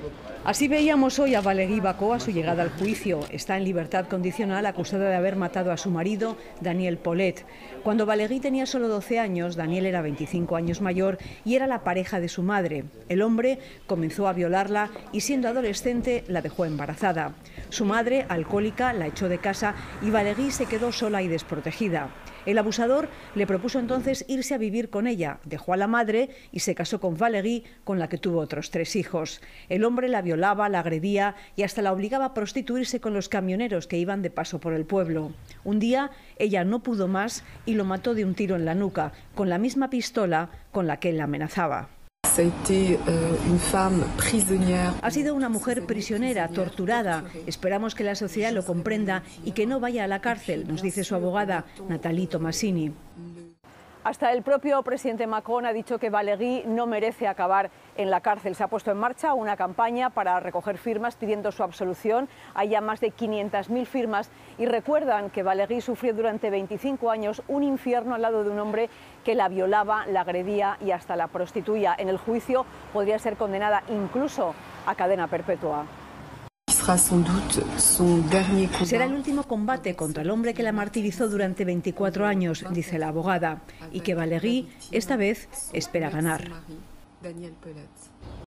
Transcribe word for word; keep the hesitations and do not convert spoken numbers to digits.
Así veíamos hoy a Valérie Bacot a su llegada al juicio. Está en libertad condicional acusada de haber matado a su marido, Daniel Paulet. Cuando Valérie tenía solo doce años, Daniel era veinticinco años mayor y era la pareja de su madre. El hombre comenzó a violarla y siendo adolescente la dejó embarazada. Su madre, alcohólica, la echó de casa y Valérie se quedó sola y desprotegida. El abusador le propuso entonces irse a vivir con ella, dejó a la madre y se casó con Valérie, con la que tuvo otros tres hijos. El hombre la violaba, la agredía y hasta la obligaba a prostituirse con los camioneros que iban de paso por el pueblo. Un día ella no pudo más y lo mató de un tiro en la nuca, con la misma pistola con la que él la amenazaba. Ha sido una mujer prisionera, torturada. Esperamos que la sociedad lo comprenda y que no vaya a la cárcel, nos dice su abogada, Nathalie Tomasini. Hasta el propio presidente Macron ha dicho que Valérie no merece acabar en la cárcel. Se ha puesto en marcha una campaña para recoger firmas pidiendo su absolución. Hay ya más de quinientas mil firmas y recuerdan que Valérie sufrió durante veinticinco años un infierno al lado de un hombre que la violaba, la agredía y hasta la prostituía. En el juicio podría ser condenada incluso a cadena perpetua. Será el último combate contra el hombre que la martirizó durante veinticuatro años, dice la abogada, y que Valérie esta vez espera ganar.